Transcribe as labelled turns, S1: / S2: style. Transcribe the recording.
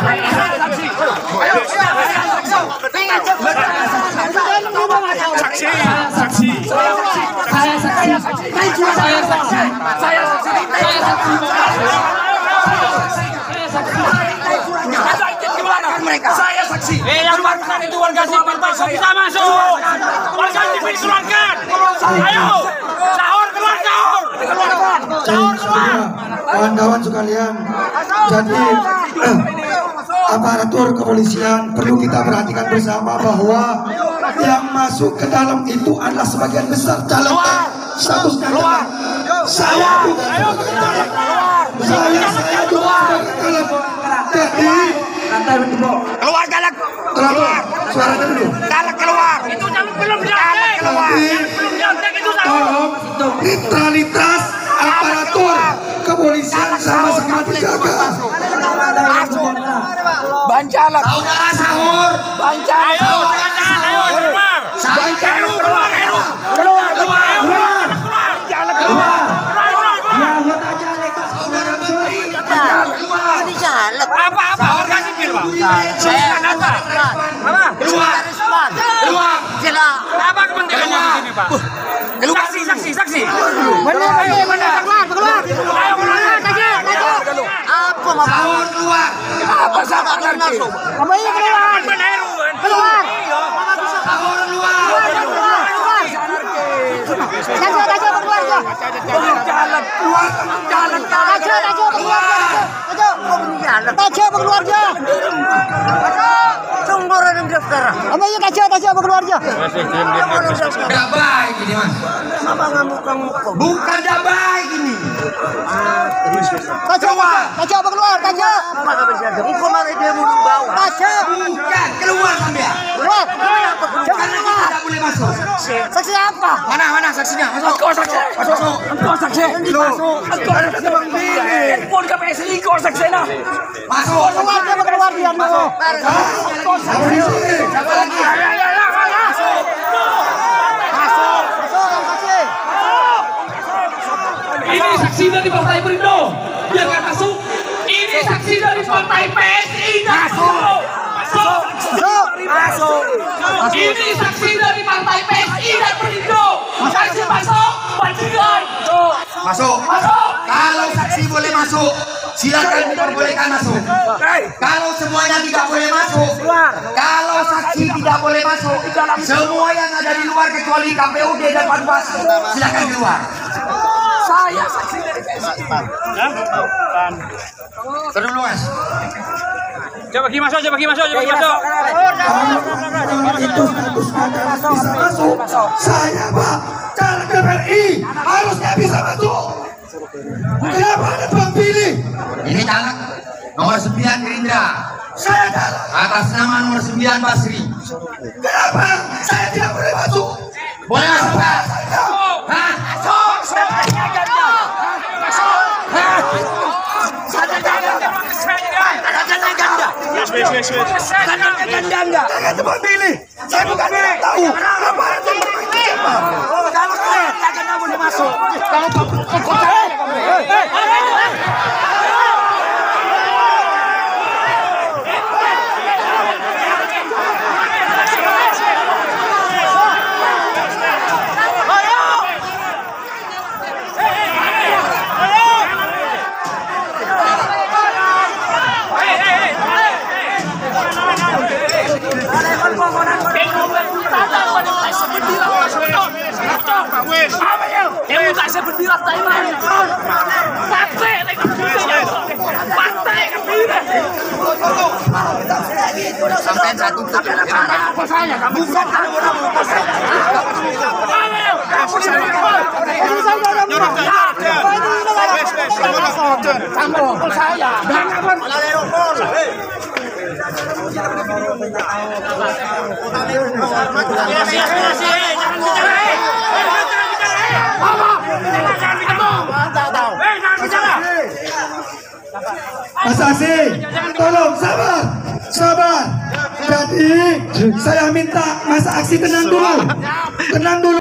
S1: Saya saksi. Yang warga itu warga sipil masuk, bisa masuk. Warga sipil keluarkan. Ayo, sahur keluar sahur. Sahur keluar.
S2: Kawan-kawan sekalian, jadi aparatur kepolisian perlu kita perhatikan bersama bahwa yang masuk ke dalam itu adalah sebagian besar calon statusnya keluar. Saya juga sebagai calon. Saya juga sebagai calon. Jadi
S1: Keluar galak.
S2: keluar suaranya dulu.
S1: Galak keluar. Itu jalur belum dilantik.
S2: Keluar.
S1: Belum dilantik itu sahur.
S2: Tolong netralitas aparatur kepolisian sama-sama dijaga.
S1: Bancalan.
S3: Saudara sahur.
S1: Bancalan. Ayo, ayo keluar.
S3: Bancalan
S1: Keluar. Keluar. Keluar. Keluar. Apa warga sipil, Pak? Saya apa? Keluar. Keluar. Apa kepentingannya di sini, Pak? Saksi. Mana? Keluar. Ayo keluar. Apa
S3: sahur keluar.
S1: Apa sama lagi? Apa ini keluar? Keluar.
S3: Sahur keluar. Gak baik ini mas. Bukan gak baik ini. Bukan keluar sampai. Tidak boleh masuk.
S1: Saksi apa?
S3: Mana saksinya? Masuk.
S1: Engkau saksi. Pun ke PSI kau saksi nah.
S3: Masuk.
S1: Keluar dia mau.
S3: Siapa lagi?
S4: Ini saksi dari Partai Perindo, jangan masuk. Ini saksi dari Partai PSI, masuk. Ini saksi dari Partai PSI dan Perindo, saksi masuk, bajingan.
S3: Masuk. Kalau saksi boleh masuk, silakan diperbolehkan masuk. Kalau semuanya tidak boleh masuk, kalau saksi tidak boleh masuk, semua yang ada di luar kecuali KPUD dan Panwas, silakan keluar.
S1: Saya saksi dari PSI.
S3: Terus dulu mas.
S1: Coba masuk.
S2: Itu bisa masuk. Saya Pak, caleg DPRI harusnya bisa masuk. Kenapa ada tebang pilih?
S3: Ini caleg nomor 9 Gerindra.
S2: Saya caleg.
S3: Atas nama nomor 9 Basri.
S2: Kenapa saya tidak boleh masuk?
S3: Boleh masuk Pak? Hah?
S2: Jangan tebang pilih. Saya bukan tidak tahu. Kenapa ada tebang pilih?
S1: Kalau saya jangan boleh masuk.
S3: Sampai satu
S1: Saya kamu bukan
S2: Mas Asi, tolong sabar. Jadi saya minta Mas Aksi tenang dulu.